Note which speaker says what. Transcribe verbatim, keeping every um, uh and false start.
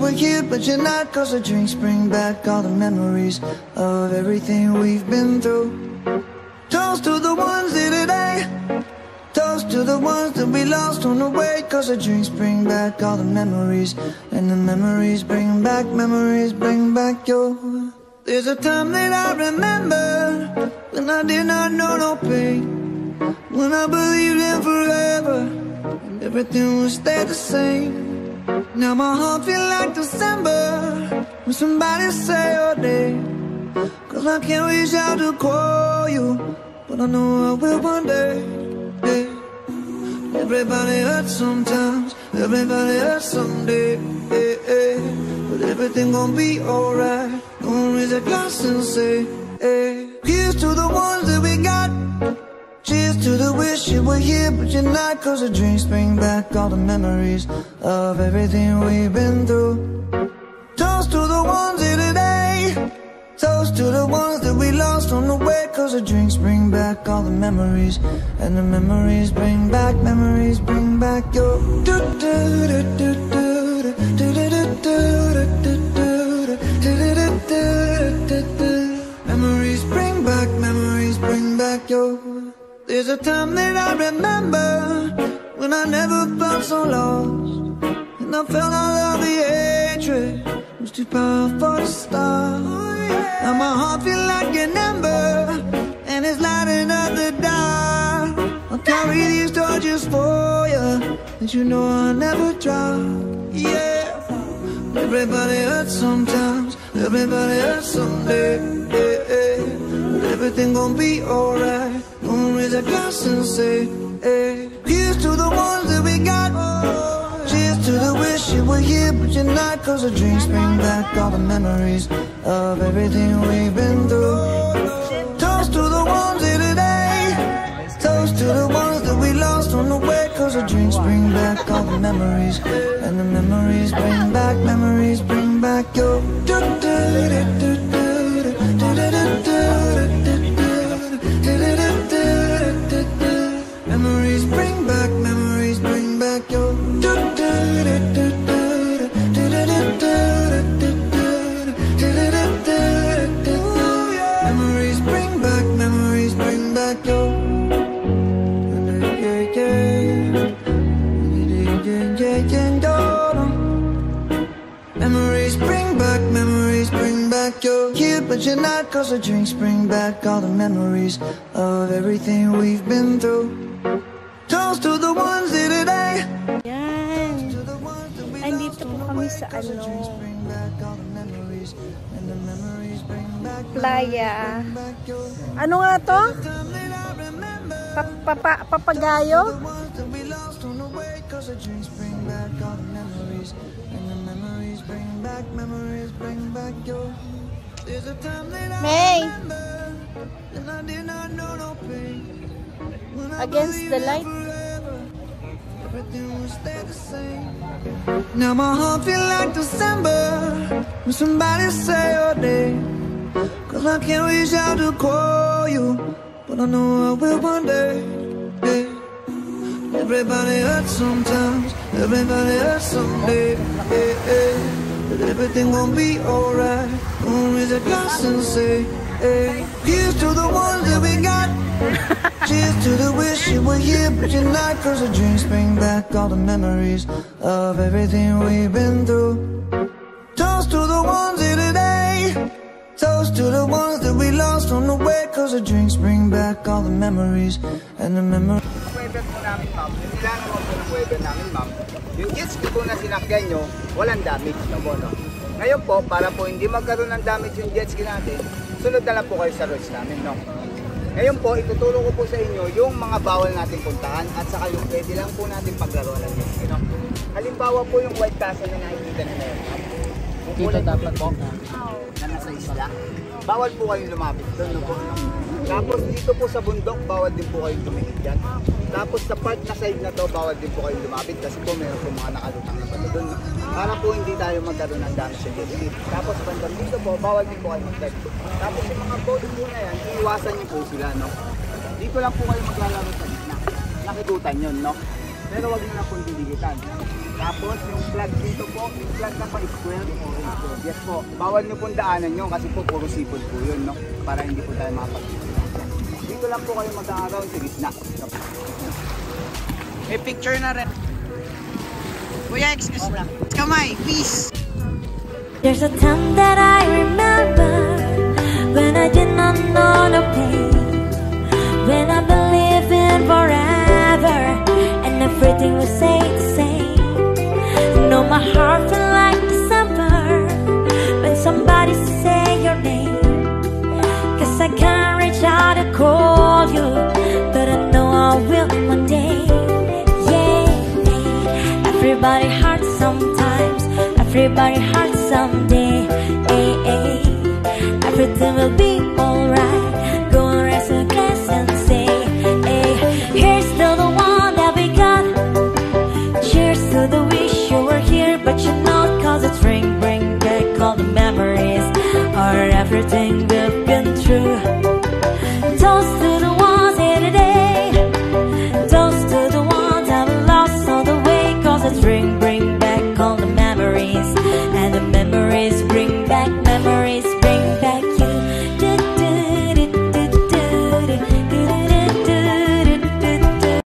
Speaker 1: were here, but you're not. Cause the drinks bring back all the memories of everything we've been through. Toast to the ones here today. Toast to the ones that we lost on the way. Cause the drinks bring back all the memories. And the memories bring back, memories bring back your. There's a time that I remember when I did not know no pain, when I believed in forever and everything would stay the same. Now my heart feel like December when somebody say your name. Cause I can't reach out to call you, but I know I will one day. Yeah. Everybody hurts sometimes, everybody hurts someday. Yeah, yeah. But everything gon' be alright. Gonna raise a glass and say, hey. Here's to the ones that we got. Cheers to the wish you were here, but you're not. Cause the drinks bring back all the memories of everything we've been through. Toast to the ones here today. Toast to the ones that we lost on the way. Cause the drinks bring back all the memories. And the memories bring back, memories bring back your. Memories bring back, memories bring back your. There's a time that I remember when I never felt so lost, and I felt all of the hatred was too powerful to stop. Now my heart feel like an ember, and it's lighting up the dark. I'll carry these torches for you, and you know I'll never drop. Yeah. Everybody hurts sometimes, everybody hurts someday. Yeah, yeah. But everything gon' be alright. Gonna raise a glass and say, hey. Here's to the ones that we got. Cheers to the wish you were here, but you're not. Cause the drinks bring back all the memories of everything we've been through. Toast to the ones here today. Toast to the ones that we lost on the way. Cause the drinks bring back all the memories. And the memories bring back, memories bring back your. Memories bring back, memories bring back your. Memories bring back, memories bring back your. Memories bring back, memories bring back your. Here but you're not. Cause the drinks bring back all the memories of everything we've been through. Toast to the ones here today.
Speaker 2: Yan. Andito po kami sa ano, playa. Ano nga to? Papa, papagayo? May! Against the light.
Speaker 1: Now my heart feel like December when somebody say your name. Cause I can't reach out to call you, but I know I will one day. Yeah. Everybody hurts sometimes, everybody hurts someday. Yeah, yeah. But everything gon' be alright. Gonna raise a glass and say, hey. Here's to the ones that we got. Cheers to the wish you were here, but you're not. Cause the drinks bring back all the memories of everything we've been through. Toast to the ones here today. Toast to the ones that we lost on the way. Cause the drinks bring back all the memories. And the memories.
Speaker 3: Weber po namin, ma'am. Yung ilan naman po ng weber namin, ma'am. Yung jet ski po na sinakyan nyo, walang damage no po, no? Ngayon po, para po hindi magkaroon ng damage yung jet ski natin, sunod na lang po kayo sa roads namin, no? Ngayon po, itutulong ko po sa inyo yung mga bawal natin puntahan at saka yung pwede lang po natin paglaruan ng jet ski, no? Halimbawa po yung White Castle na nakikita na ngayon, ma'am. Dito dapat po na nasa isla. Bawal po kayong lumapit doon, no po, no? Tapos dito po sa bundok, bawal din po kayong tumingin dyan. Tapos sa part na side na to, bawal din po kayong lumapit kasi po meron po mga nakalutang na pato doon. Para po hindi tayo magkaroon ng damage sa jet ski. Tapos bandang dito po, bawal din po kayo mag-dive. Tapos yung mga boat po na yan, iiwasan nyo po sila, no? Dito lang po kayo maglalaro sa gitna. Nakikutan yun, no? Pero wag nyo na pong diligitan. Tapos yung flag dito po, yung flag na pa-square. Yes po, bawal nyo pong daanan nyo kasi po puro sipod po yun, no? Para hindi po tayo makapag-sipod. Dito lang po kayo mag-around sa gitna.
Speaker 4: May picture na rin. Kuya, excuse me. Kamay, peace.
Speaker 5: There's a time that I remember when I did not know no pain, when I believed in forever and everything was stay the same. No, my heart felt like December when somebody say your name. Cause I can't reach out to call you, but I know I will one day. Yeah, everybody hurts sometimes, everybody hurts someday. Hey, hey. Everything will be